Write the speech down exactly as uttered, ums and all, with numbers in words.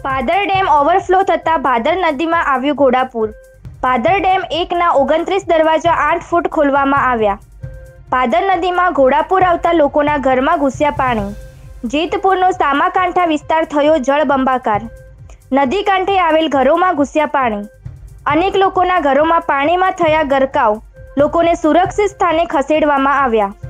Bhadar dam overflow થતાં ભાદર નદીમાં આવ્યું ઘોડાપૂર। ભાદર ડેમ એકના ઓગણત્રીસ દરવાજા આઠ ફૂટ ખોલવામાં આવ્યા। ભાદર નદીમાં ઘોડાપૂર આવતા લોકોના ઘરમાં ઘૂસ્યા પાણી। જેતપુરનો સામાકાંઠા વિસ્તાર થયો જળબંબાકાર। નદી કાંઠે આવેલ ઘરોમાં ઘૂસ્યા પાણી। અનેક લોકોના ઘરોમાં પાણીમાં થયા ગરકાવ। લોકોને સુરક્ષિત સ્થાને ખસેડવામાં આવ્યા।